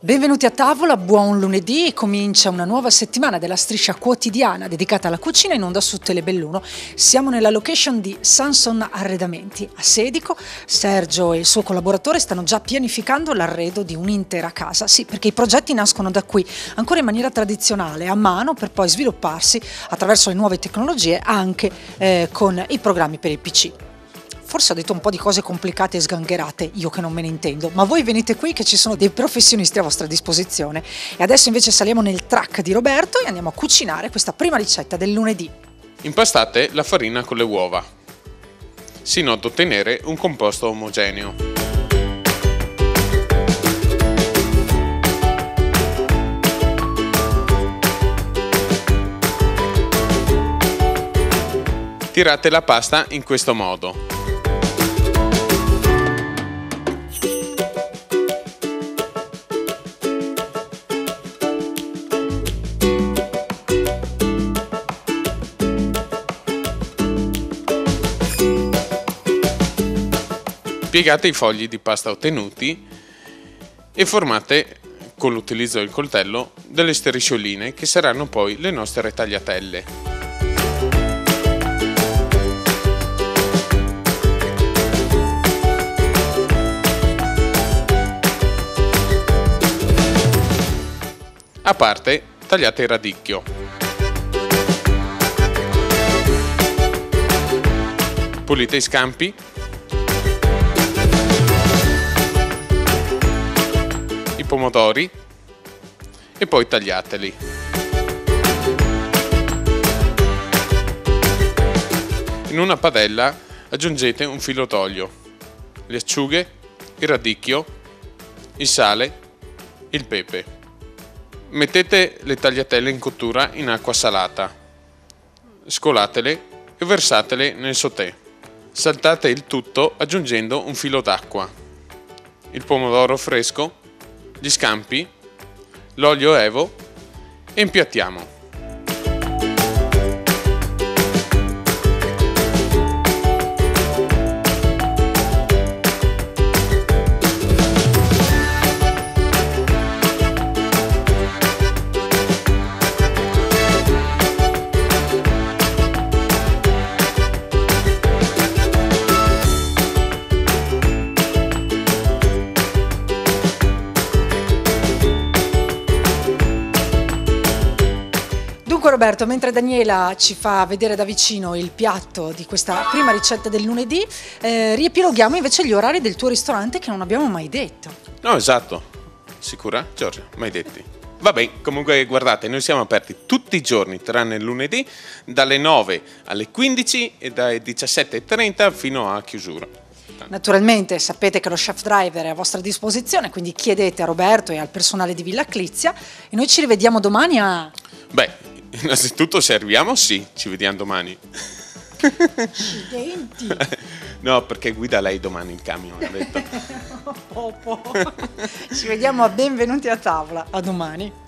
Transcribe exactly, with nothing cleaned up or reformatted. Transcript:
Benvenuti a tavola, buon lunedì, comincia una nuova settimana della striscia quotidiana dedicata alla cucina in onda su Telebelluno. Siamo nella location di Sanson Arredamenti a Sedico. Sergio e il suo collaboratore stanno già pianificando l'arredo di un'intera casa, sì, perché i progetti nascono da qui, ancora in maniera tradizionale, a mano, per poi svilupparsi attraverso le nuove tecnologie anche eh, con i programmi per il P C. Forse ho detto un po' di cose complicate e sgangherate, io che non me ne intendo, ma voi venite qui che ci sono dei professionisti a vostra disposizione. E adesso invece saliamo nel track di Roberto e andiamo a cucinare questa prima ricetta del lunedì. Impastate la farina con le uova, sino ad ottenere un composto omogeneo. Tirate la pasta in questo modo. Piegate i fogli di pasta ottenuti e formate con l'utilizzo del coltello delle striscioline che saranno poi le nostre tagliatelle. A parte tagliate il radicchio. Pulite i scampi. Pomodori e poi tagliateli. In una padella aggiungete un filo d'olio, le acciughe, il radicchio, il sale, il pepe. Mettete le tagliatelle in cottura in acqua salata, scolatele e versatele nel sauté. Saltate il tutto aggiungendo un filo d'acqua, il pomodoro fresco, gli scampi, l'olio evo e impiattiamo. Dunque Roberto, mentre Daniela ci fa vedere da vicino il piatto di questa prima ricetta del lunedì, eh, riepiloghiamo invece gli orari del tuo ristorante che non abbiamo mai detto. No, esatto. Sicura, Giorgia? Mai detti. Vabbè, comunque guardate, noi siamo aperti tutti i giorni, tranne il lunedì, dalle nove alle quindici e dalle diciassette e trenta fino a chiusura. Naturalmente sapete che lo chef driver è a vostra disposizione, quindi chiedete a Roberto e al personale di Villa Clizia e noi ci rivediamo domani a... Beh, innanzitutto se arriviamo sì, ci vediamo domani. Accidenti! No, perché guida lei domani il camion, ha detto. Ci vediamo a Benvenuti a tavola, a domani.